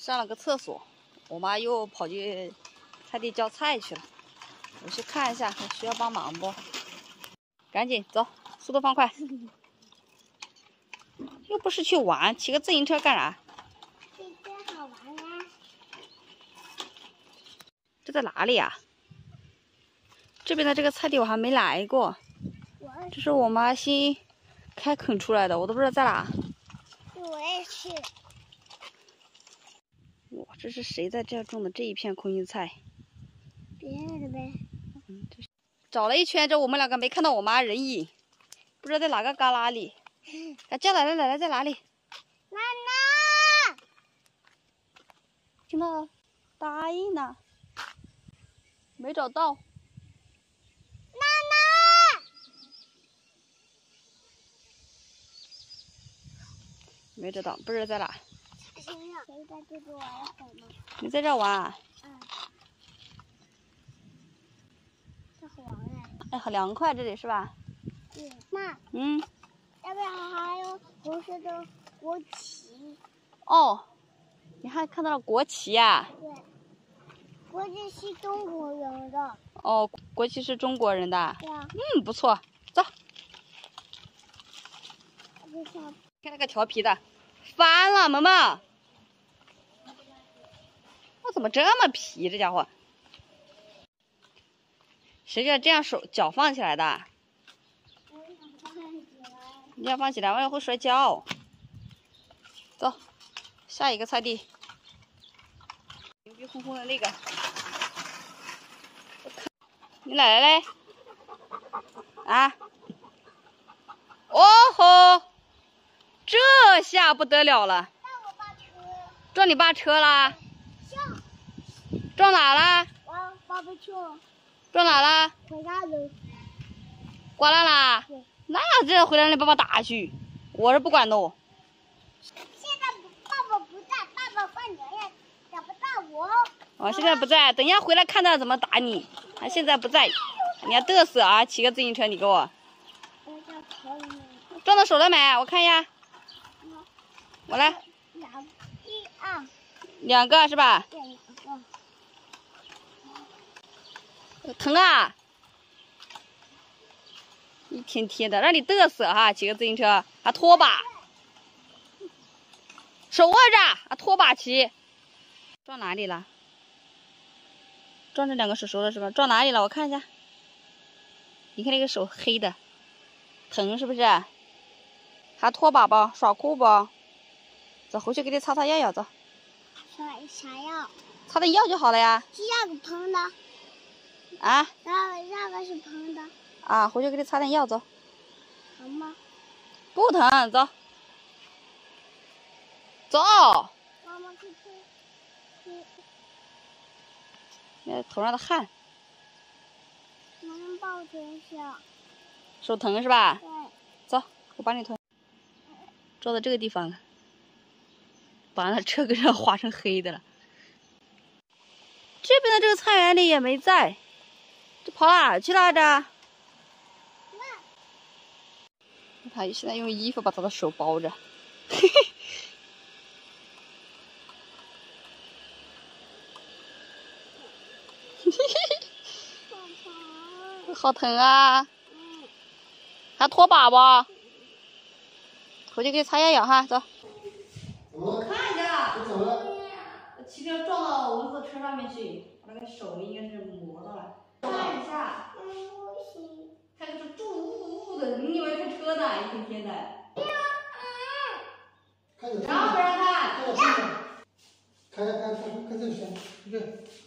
上了个厕所，我妈又跑去菜地浇菜去了。我去看一下，还需要帮忙不？赶紧走，速度放快。又不是去玩，骑个自行车干啥？ 这好玩啊！ 这在哪里呀？这边的这个菜地我还没来过，这是我妈新开垦出来的，我都不知道在哪。 我也去。 哇，这是谁在这种的这一片空心菜？ 别人的呗。 找了一圈，这我们两个没看到我妈人影，不知道在哪个旮旯里。叫奶奶，奶奶在哪里？ 奶奶， 听到答应呢，没找到。 奶奶， 没找到，不知道在哪。 谁在这边玩一会儿吗？ 你在这玩啊？ 嗯。这好玩哎。 哎，好凉快这里是吧？ 对。妈。 嗯。 这边还有红色的国旗。 哦，你还看到了国旗呀？ 对。国旗是中国人的。 哦，国旗是中国人的。 对啊。 嗯，不错，走。 看那个调皮的，翻了，萌萌。我怎么这么皮？这家伙，谁叫这样脚放起来的？你要放起来，万一会摔跤。走，下一个菜地。牛逼哄哄的那个，你奶奶嘞？啊？哦吼！这下不得了了！撞你爸车啦？撞哪啦？ 爸爸去了。 撞哪啦？ 回家了。 刮烂啦？那这回来让你爸爸打去，我是不管的哦。 现在爸爸不在，爸爸放年夜找不到我。 哦，现在不在，等一下回来看他怎么打你。他现在不在，你还嘚瑟啊？骑个自行车你给我。撞到手了没？我看一下。我来。两个是吧？疼啊！一天天的让你嘚瑟哈，骑个自行车还拖把，手握着啊拖把骑，撞哪里了？撞这两个手手了是吧？撞哪里了？我看一下。你看那个手黑的，疼是不是？还拖把不？耍酷不？走，回去给你擦擦药药，走。 啥药？ 擦点药就好了呀。 是那个喷的。 啊？ 那个是喷的。 啊，回去给你擦点药，走。 疼吗？ 不疼，走。走。 妈妈去推。 那头上的汗。 能抱着一下。 手疼是吧？ 对。 走，我帮你推。撞到这个地方了，把那车给人划成黑的了。这边的这个菜园里也没在，这跑哪去了这？他现在用衣服把他的手包着，嘿嘿，好疼啊！还拖把不？回去给你擦药药哈，走。我看一下，骑车撞到我们的车上面去，我那个手应该是磨到了。看一下。看个是住呜呜的，你以为开车呢？一天天的。让不让看？ 看这个，看这个，